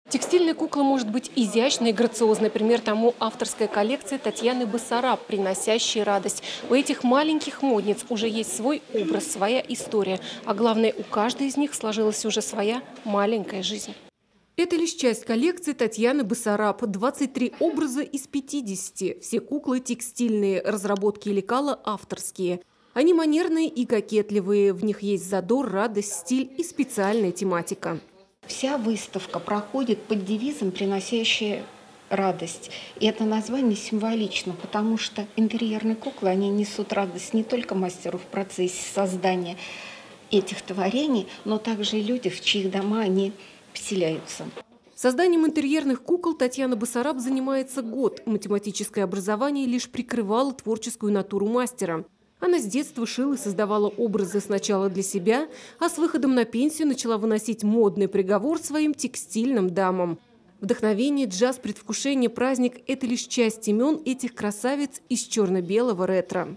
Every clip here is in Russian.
Текстильная кукла может быть изящной и грациозной. Пример тому авторская коллекция Татьяны Басараб, приносящая радость. У этих маленьких модниц уже есть свой образ, своя история. А главное, у каждой из них сложилась уже своя маленькая жизнь. Это лишь часть коллекции Татьяны Басараб. 23 образа из 50. Все куклы текстильные, разработки лекала авторские. Они манерные и кокетливые. В них есть задор, радость, стиль и специальная тематика. Вся выставка проходит под девизом «Приносящая радость». И это название символично, потому что интерьерные куклы, они несут радость не только мастеру в процессе создания этих творений, но также и людям, в чьих дома они вселяются. Созданием интерьерных кукол Татьяна Басараб занимается год. Математическое образование лишь прикрывало творческую натуру мастера. Она с детства шила и создавала образы сначала для себя, а с выходом на пенсию начала выносить модный приговор своим текстильным дамам. Вдохновение, джаз, предвкушение, праздник – это лишь часть имен этих красавиц из черно-белого ретро.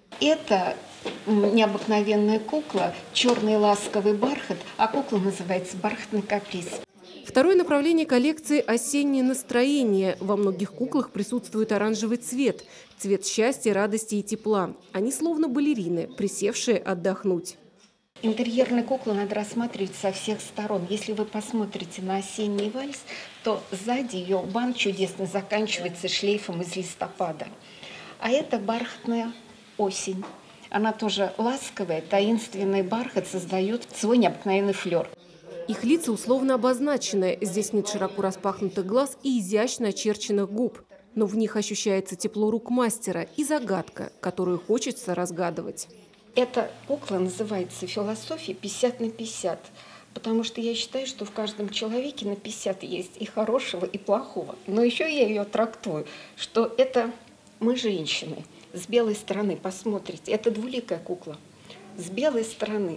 Это необыкновенная кукла, черный ласковый бархат, а кукла называется «Бархатный каприз». Второе направление коллекции – осеннее настроение. Во многих куклах присутствует оранжевый цвет – цвет счастья, радости и тепла. Они словно балерины, присевшие отдохнуть. Интерьерные куклы надо рассматривать со всех сторон. Если вы посмотрите на осенний вальс, то сзади ее бант чудесно заканчивается шлейфом из листопада. А это бархатная осень. Она тоже ласковая, таинственный бархат создает свой необыкновенный флер. Их лица условно обозначены. Здесь нет широко распахнутых глаз и изящно очерченных губ. Но в них ощущается тепло рук мастера и загадка, которую хочется разгадывать. Эта кукла называется «Философия 50 на 50», потому что я считаю, что в каждом человеке на 50 есть и хорошего, и плохого. Но еще я ее трактую, что это мы женщины. С белой стороны, посмотрите, это двуликая кукла. С белой стороны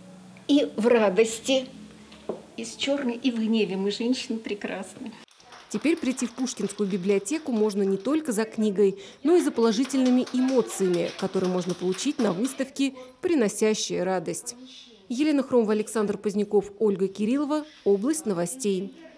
и в радости, и с черной, и в гневе. Мы женщины прекрасны. Теперь прийти в Пушкинскую библиотеку можно не только за книгой, но и за положительными эмоциями, которые можно получить на выставке «Приносящая радость». Елена Хромова, Александр Поздняков, Ольга Кириллова. Область новостей.